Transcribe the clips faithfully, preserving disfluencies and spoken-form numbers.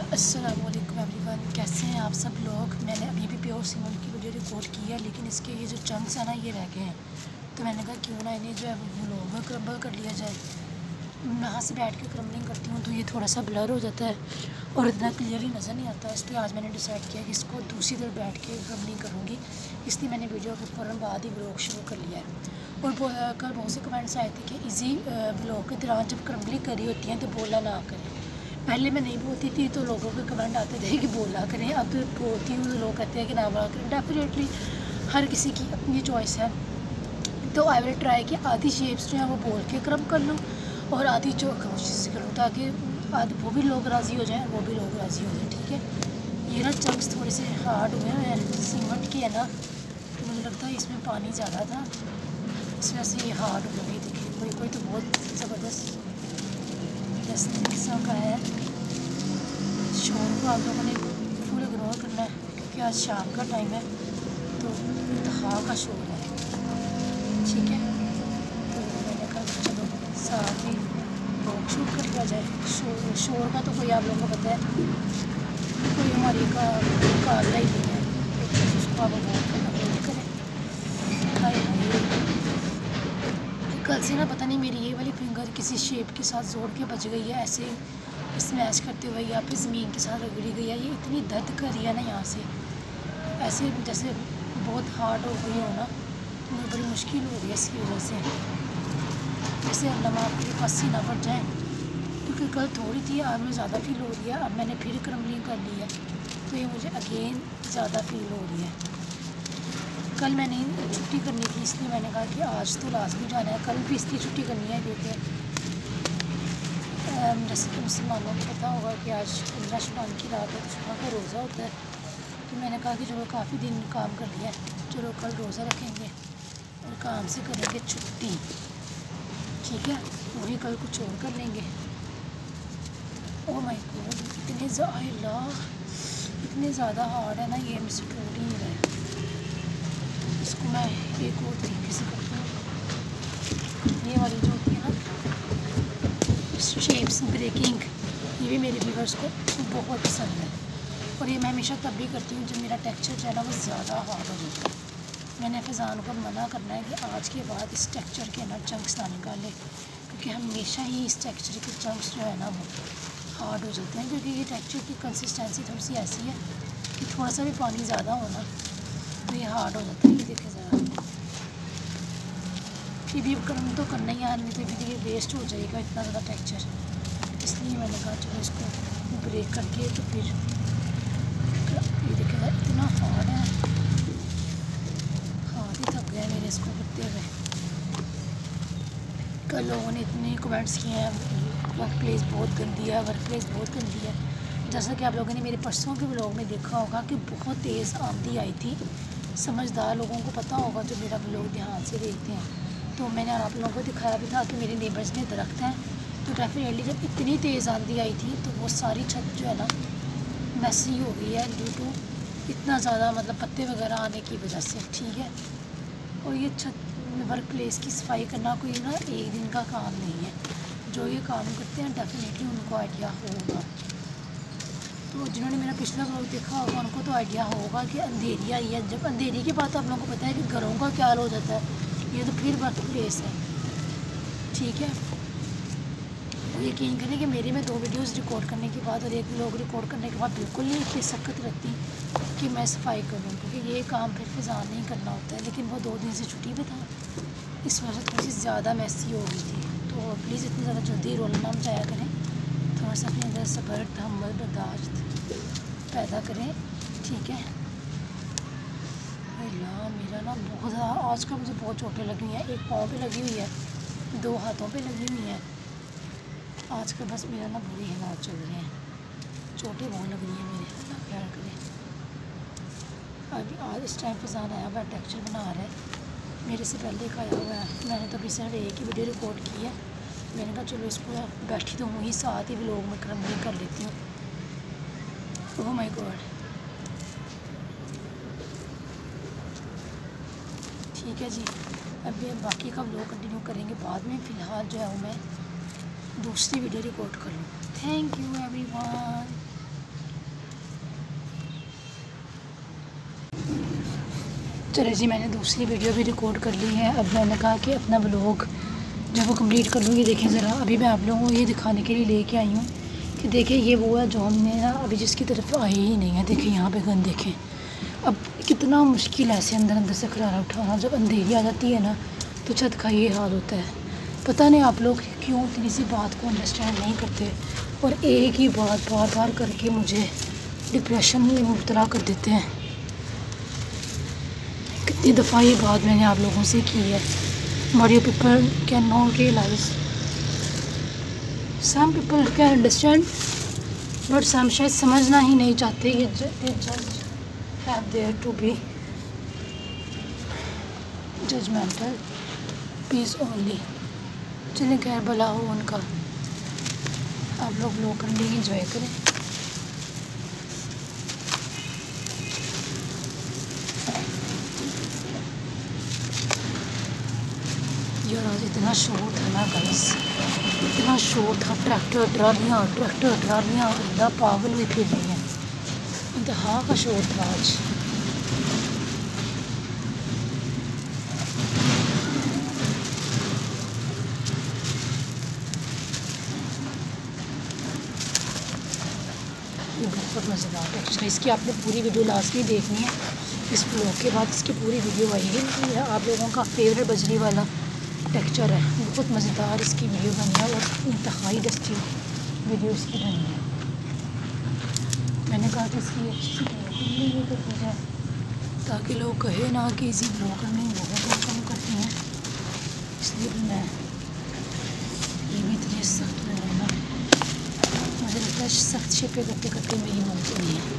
अस्सलामुअलैकुम एवरीवन, कैसे हैं आप सब लोग। मैंने अभी भी प्योर सीमेंट की वीडियो रिकॉर्ड की है, लेकिन इसके ये जो चंक्स हैं ना, ये रह गए हैं। तो मैंने कहा क्यों ना इन्हें जो है वो व्लॉग में क्रम्बल कर लिया जाए। यहाँ से बैठ के क्रम्बलिंग करती हूँ तो ये थोड़ा सा ब्लर हो जाता है और इतना क्लियरली नज़र नहीं आता। इसलिए आज मैंने डिसाइड किया कि इसको दूसरी तरफ बैठ के क्रम्बलिंग करूँगी। इसलिए मैंने वीडियो के फ़ौरन बाद ही व्लॉग शुरू कर लिया है। और कल बहुत से कमेंट्स आए थे कि इजी व्लॉग के दौरान जब क्रम्बलिंग करी होती है तो बोला ना करें। पहले मैं नहीं बोलती थी तो लोगों के कमेंट आते थे कि बोला करें, अब तो बोलती हूँ तो लोग कहते हैं कि ना बोला करें। डेफिनेटली हर किसी की अपनी चॉइस है। तो आई विल ट्राई कि आधी शेप्स जो है वो बोल के क्रम कर लूँ और आधी जो कोशिश करूँ ताकि आधी वो भी लोग राज़ी हो जाएं, वो भी लोग राज़ी हो जाएं। ठीक है। ये ना चंक्स थोड़े से हार्ड हुए हैं, सीमेंट के है ना, तो मुझे लगता है इसमें पानी ज़्यादा था, इस वजह से ये हार्ड हो गई। देखिए कोई कोई तो बहुत ज़बरदस्त किस्म का है। शोर को आप लोगों ने फुल इग्नोर करना है क्योंकि आज शाम का टाइम है तो इंतहा का शोर है। ठीक है, तो मैंने कहा चलो साथ ही लोग शूट कर लिया जाए। शोर शोर का तो कोई आप लोगों को पता है, कोई हमारी का काला ही नहीं है, तो उसको आप अवॉइड करें। हाय हाय, कल से ना पता नहीं मेरी ये वाली फिंगर किसी शेप के साथ जोड़ के बच गई है, ऐसे स्मैश करते हुए या फिर ज़मीन के साथ रगड़ी गई है। ये इतनी दर्द कर रही है ना यहाँ से, ऐसे जैसे बहुत हार्ड हो गई हो ना, तो मुझे बड़ी मुश्किल हो रही है इसकी वजह से। जैसे अल्लाह माफ़ के पास ना पड़ जाए, क्योंकि कल थोड़ी थी, आज में ज़्यादा फील हो रही है। अब मैंने फिर क्रम्बलिंग कर ली है तो ये मुझे अगेन ज़्यादा फील हो रही है। कल मैंने छुट्टी करनी थी, इसलिए मैंने कहा कि आज तो लाजमी जाना है। कल भी इसकी छुट्टी करनी है क्योंकि जैसे कि मुसलमानों को पता होगा कि आज पंद्रह शुबान की रात है, तो सुबह का रोज़ा होता है। तो मैंने कहा कि चलो काफ़ी दिन काम कर लिया है, चलो कल रोज़ा रखेंगे और काम से करेंगे छुट्टी। ठीक है, वही कल कुछ और कर लेंगे। ओह माय गॉड, इतने ज़्यादा इतने ज़्यादा हार्ड है ना, ये मुझसे टूट ही नहीं रहा है। इसको मैं एक और तरीके से करती हूँ। ये वाली जो होती है ना शेप्स ब्रेकिंग, ये भी मेरे व्यूअर्स को बहुत पसंद है और ये मैं हमेशा तब भी करती हूँ जब मेरा टेक्सचर जो है ना वो ज़्यादा हार्ड हो जाता है। मैंने फैज़ान को मना करना है कि आज के बाद इस टेक्सचर के ना चंक्स ना निकाले, क्योंकि हमेशा ही इस टेक्सचर के चंक्स जो है ना वो हार्ड हो जाते हैं। क्योंकि ये टेक्सचर की कंसिस्टेंसी थोड़ी सी ऐसी है कि थोड़ा सा भी पानी ज़्यादा हो ना तो ये हार्ड हो जाता है। ये देखें ज़रा, फिर भी कर्म तो करना ही है, नहीं तो फिर ये वेस्ट हो जाएगा इतना ज़्यादा टेक्सचर। इसलिए मैंने कहा चलो इसको ब्रेक करके तो फिर ये देखेगा इतना हार्ड है, हाथ ही थक गए मेरे इसको करते हुए। कल लोगों ने इतने कमेंट्स किए हैं, वर्क प्लेस बहुत गंदी है, वर्क प्लेस बहुत गंदी है। जैसा कि आप लोगों ने मेरे परसों के व्लॉग में देखा होगा कि बहुत तेज़ आंधी आई थी। समझदार लोगों को पता होगा जो मेरा व्लॉग ध्यान से देखते हैं। तो मैंने आप लोगों को दिखाया भी था कि मेरे नेबर्स में दरख्त हैं, तो डेफिनेटली जब इतनी तेज़ आंधी आई थी तो वो सारी छत जो है ना मैसी हो गई है ड्यू टू इतना ज़्यादा मतलब पत्ते वगैरह आने की वजह से। ठीक है, और ये छत वर्क प्लेस की सफाई करना कोई ना एक दिन का काम नहीं है। जो ये काम करते हैं डेफिनेटली उनको आइडिया होगा। तो जिन्होंने मेरा पिछला व्लॉग देखा होगा उनको तो आइडिया होगा कि अंधेरी आई है। जब अंधेरी के बाद आप लोगों को पता है कि घरों का क्या हाल हो जाता है, ये तो फिर वर्क प्लेस है। ठीक है, यकीन करें कि मेरे में दो वीडियोस रिकॉर्ड करने के बाद और एक व्लॉग रिकॉर्ड करने के बाद बिल्कुल नहीं इतनी सख्त रहती कि मैं सफाई करूँ, क्योंकि ये काम फिर फिजान नहीं करना होता है। लेकिन वो दो दिन से छुट्टी पे था, इस वजह से थोड़ी सी ज़्यादा मैसी हो गई थी। तो प्लीज़ इतनी ज़्यादा जल्दी रोलना ना मचाया करें, थोड़ा सा अपने अंदर सब्र तहम्मुल बर्दाश्त पैदा करें। ठीक है, अल्लाह मेरा ना बहुत ज़्यादा आज का मुझे बहुत चोटें लगी हुई हैं। एक पाँव पे लगी हुई है, दो हाथों पे लगी हुई हैं। आज का बस मेरा ना बुरी हालात चल रहे हैं, चोटें बहुत लग रही हैं मेरे, अल्लाह ख्याल करे। अभी आज इस टाइम फैज़ान आया हुआ टेक्सचर बना रहा है, मेरे से पहले एक आया हुआ है। मैंने तो अभी सिर्फ एक ही वीडियो रिकॉर्ड की है। मैंने कहा चलो इसको बैठी तो हूँ ही, साथ ही व्लॉग में क्रम्बलिंग कर लेती हूँ। ओह माय गॉड, ठीक है जी, अभी बाकी का व्लॉग कंटिन्यू करेंगे बाद में। फ़िलहाल जो है वो मैं दूसरी वीडियो रिकॉर्ड कर लूँ। Thank you everyone. चले जी, मैंने दूसरी वीडियो भी रिकॉर्ड कर ली है। अब मैंने कहा कि अपना व्लॉग जब वो कंप्लीट कर लूँगी, देखें ज़रा अभी मैं आप लोगों को ये दिखाने के लिए लेके आई हूँ कि देखिए ये वो है जो हमने ना अभी जिसकी तरफ आई ही नहीं है। देखिए यहाँ पे गन देखें। अब कितना मुश्किल है ऐसे अंदर अंदर से खलारा उठाना। जब अंधेरी आ जाती है ना तो छत का ये हाल होता है। पता नहीं आप लोग क्यों इतनी सी बात को अंडरस्टैंड नहीं करते और एक ही बात बार बार करके मुझे डिप्रेशन में मुब्तला कर देते हैं। कितनी दफ़ा ये बात मैंने आप लोगों से की है। Mario people can not realise, some people can understand but some शायद समझना ही नहीं चाहते। ये just have their to be judgemental piece only. चलिए खैर भला हो उनका। आप लोग लोग करने इंजॉय करें। यार आज इतना शोर था ना गाइस, इतना शोर था। ट्रैक्टर ट्रालियाँ ट्रैक्टर ट्रालियाँ अल्लाह पागल हुई फिर रही हैं। इंतहा का शोर था आज। ये बहुत मज़ेदार टेक्सचर है। इसकी आपने पूरी वीडियो लास्ट में देखनी है। इस ब्लॉग के बाद इसकी पूरी वीडियो आएगी। आप लोगों का फेवरेट बजरी वाला टेक्सचर है। बहुत मज़ेदार इसकी वीडियो बनी है और इंतहाई डस्टी वीडियो इसकी बनी है। मैंने कहा कि इसकी अच्छी सी वीडियो कर दी जाए ताकि लोग कहे ना कि इसी ब्लॉगर में बहुत कम करती हैं। इसलिए मैं ये भी इतनी सख्त हो रहा है ना, मुझे लगता है सख्त शेपें करते करते मेरी मौत नहीं है।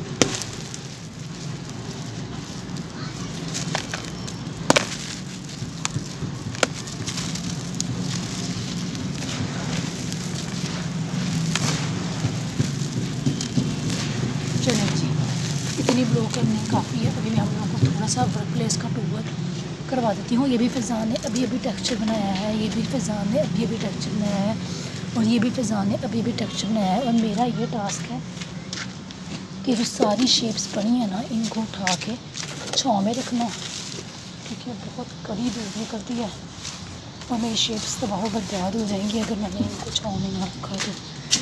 चलें जी, इतनी ब्लॉग करनी काफ़ी है। अभी मैं हम लोगों को थोड़ा सा वर्क प्लेस का टूर करवा देती हूँ। ये भी फ़ैज़ान ने अभी अभी टेक्सचर बनाया है, ये भी फ़ैज़ान ने अभी अभी टेक्सचर बनाया है और ये भी फ़ैज़ान ने अभी अभी टेक्सचर बनाया है। और मेरा ये टास्क है कि जो सारी शेप्स बनी है ना इनको उठा के छाँव में रखना, क्योंकि बहुत कड़ी धूप निकलती है और मेरी शेप्स तबाह बर्बाद हो जाएंगी अगर मैंने इनको छाँव में ना रखा तो।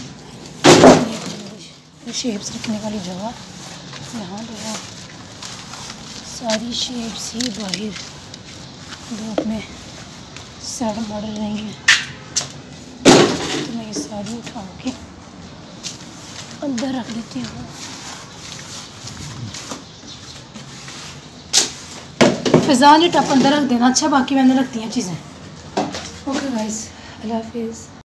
शेप्स रखने वाली जगह यहाँ पे सारी शेप्स ही बाहर धूप में सड़ मड़ रहेंगी, तो मैं ये सारी उठा के अंदर रख लेती हूँ। फ़िज़ान ये टप अंदर रख देना। अच्छा बाकी मैंने रखती हैं चीज़ें। ओके गाइस, अल्लाह हाफिज़।